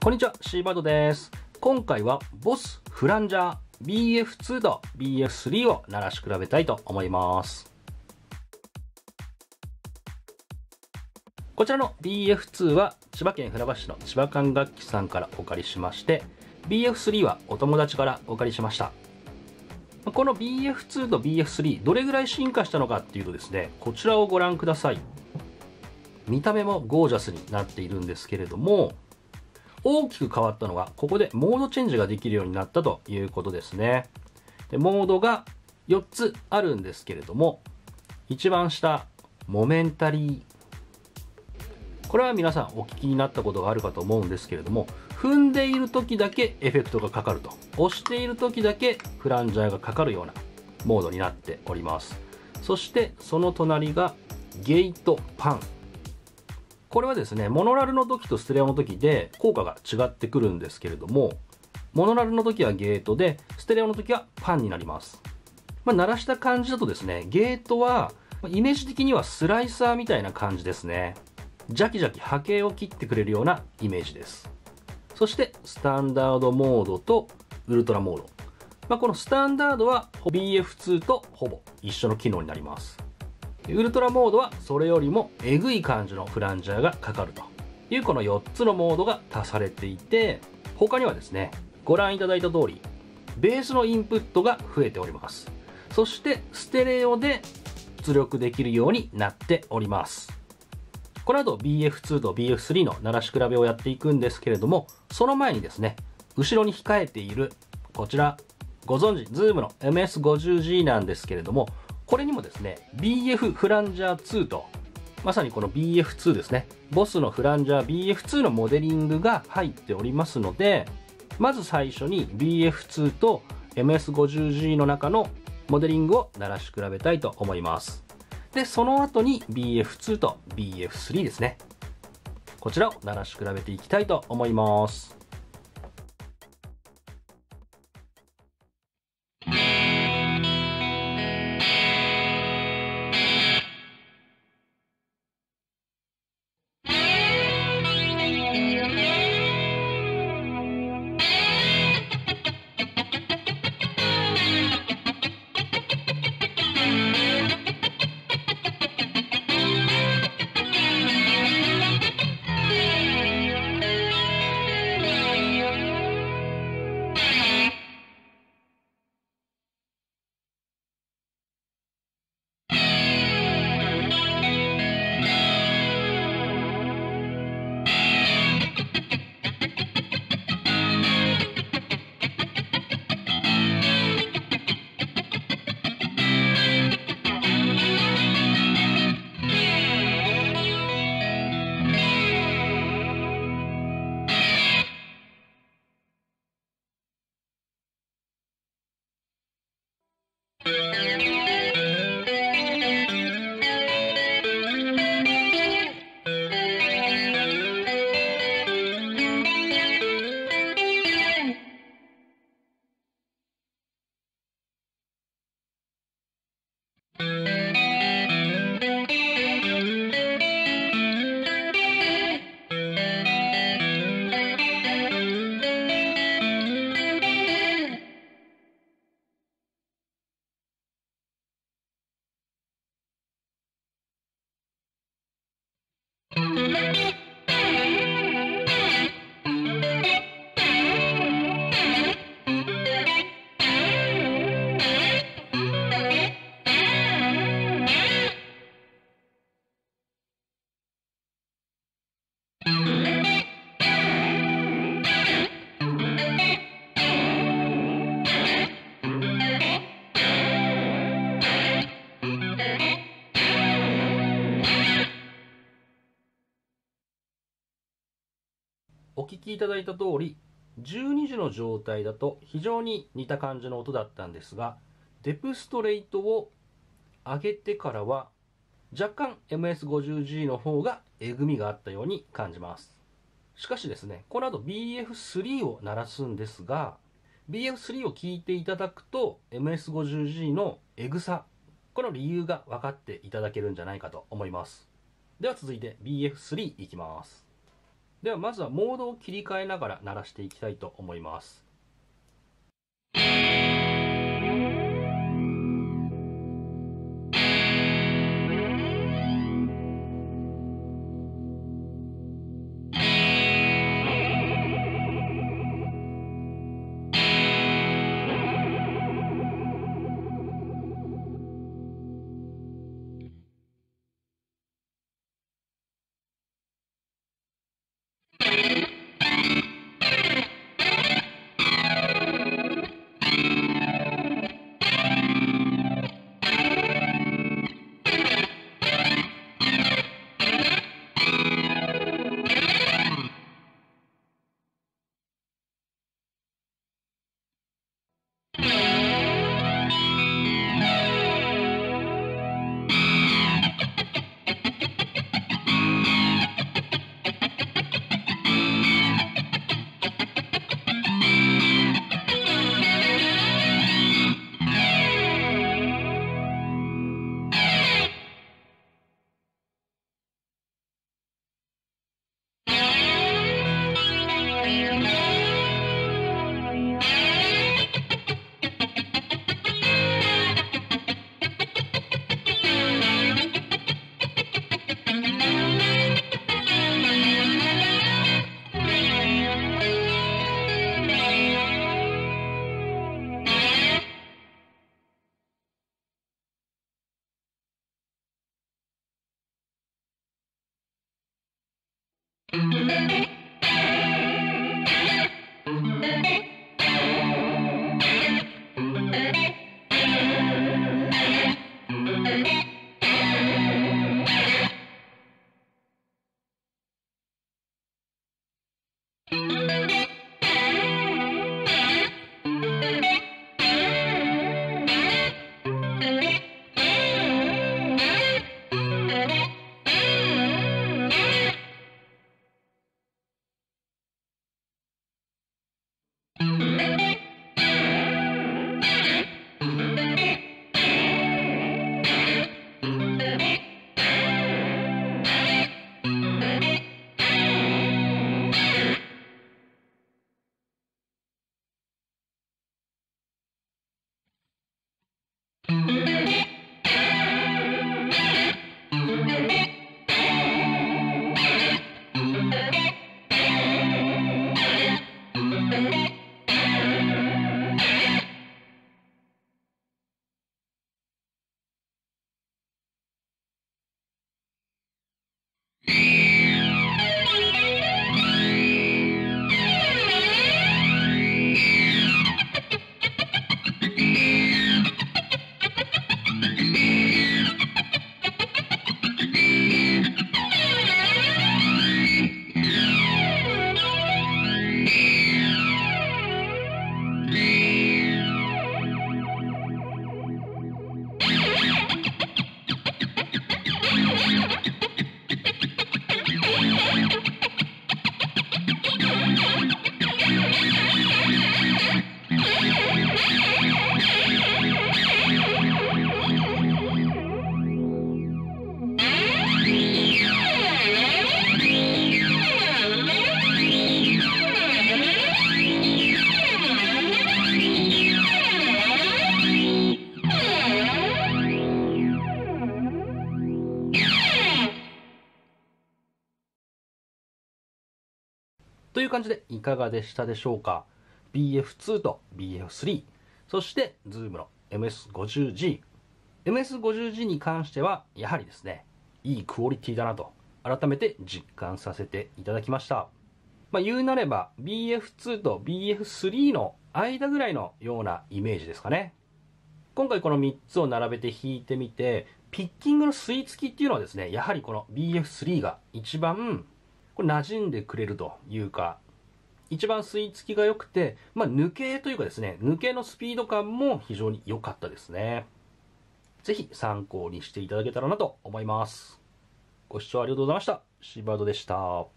こんにちは、シーバードです。今回はボスフランジャー BF2 と BF3 を鳴らし比べたいと思います。こちらの BF2 は千葉県船橋市の千葉管楽器さんからお借りしまして、BF3 はお友達からお借りしました。この BF2 と BF3 どれぐらい進化したのかっていうとですね、こちらをご覧ください。見た目もゴージャスになっているんですけれども、大きく変わったのがここでモードチェンジができるようになったということですね。でモードが4つあるんですけれども、一番下モメンタリー、これは皆さんお聞きになったことがあるかと思うんですけれども、踏んでいる時だけエフェクトがかかると、押している時だけフランジャーがかかるようなモードになっております。そしてその隣がゲートパン、これはですね、モノラルの時とステレオの時で効果が違ってくるんですけれども、モノラルの時はゲートで、ステレオの時はパンになります。鳴らした感じだとですね、ゲートはイメージ的にはスライサーみたいな感じですね。ジャキジャキ波形を切ってくれるようなイメージです。そしてスタンダードモードとウルトラモード、このスタンダードは BF2 とほぼ一緒の機能になります。ウルトラモードはそれよりもエグい感じのフランジャーがかかるというこの4つのモードが足されていて、他にはですね、ご覧いただいた通りベースのインプットが増えております。そしてステレオで出力できるようになっております。この後 BF2 と BF3 の鳴らし比べをやっていくんですけれども、その前にですね、後ろに控えているこちら、ご存知 Zoom の MS50G なんですけれども、これにもですね BF フランジャー2と、まさにこの BF2 ですね、ボスのフランジャー BF2 のモデリングが入っておりますので、まず最初に BF2 と MS50G の中のモデリングを鳴らし比べたいと思います。でその後に BF2 と BF3 ですね、こちらを鳴らし比べていきたいと思います。お聞きいただいた通り、12時の状態だと非常に似た感じの音だったんですが、デプストレートを上げてからは若干 MS50G の方がえぐみがあったように感じます。しかしですね、この後 BF3 を鳴らすんですが、BF3 を聞いていただくと MS50G のエグさ、この理由が分かっていただけるんじゃないかと思います。では続いて BF3 いきます。 ではまずはモードを切り替えながら鳴らしていきたいと思います。という感じでいかがでしたでしょうか。 BF2 と BF3、 そしてズームの MS50G。 MS50G に関してはやはりですね、いいクオリティだなと改めて実感させていただきました。言うなれば BF2 と BF3 の間ぐらいのようなイメージですかね。今回この3つを並べて弾いてみて、ピッキングの吸い付きっていうのはですね、やはりこの BF3 が一番これ馴染んでくれるというか、一番吸い付きが良くて、抜けというかですね、抜けのスピード感も非常に良かったですね。ぜひ参考にしていただけたらなと思います。ご視聴ありがとうございました。シーバードでした。